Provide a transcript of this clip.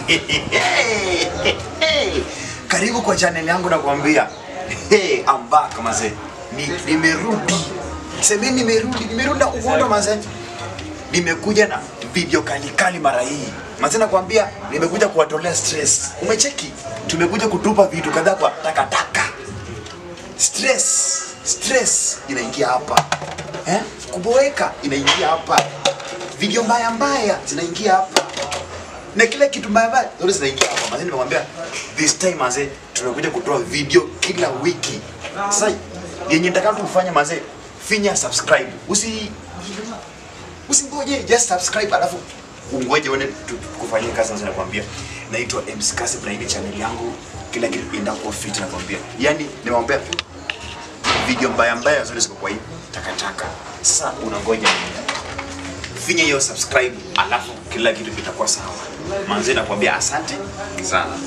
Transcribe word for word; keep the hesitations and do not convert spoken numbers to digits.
Karibu kwa channel yangu nakwambia. Hey, I'm back mazee. Ni nimerudi. Sema nimerudi, nimerudi na uhondo mazee. Nimekuja na video kali kali mara hii. Mazee nakwambia nimekuja kuwatolea stress. Umecheki? Tumekuja kutupa vitu kadhaa kwa takataka. Stress, stress inaingia hapa. Eh? Kuboeka inaingia hapa. Video mbaya mbaya zinaingia hapa. Na kila kitu mbaya mbaya zote zinaingia hapa. Mazee nimemwambia this time mazee tunakuja kutoa video kila wiki. Sasa yenye nitakalo kufanya mazee, finya subscribe. Usi usingoje, just subscribe alafu ungoje uone kufanyia kazi. Sasa nakwambia naitwa M C Kassim na hii channel yangu kila kitu inakuwa fit nakwambia. Yaani nimemwambia video mbaya mbaya zote ziko kwa hii takataka. Sasa unangoja finya hiyo subscribe alafu kila kitu kitakuwa sawa. Manze nakwambia asante sana.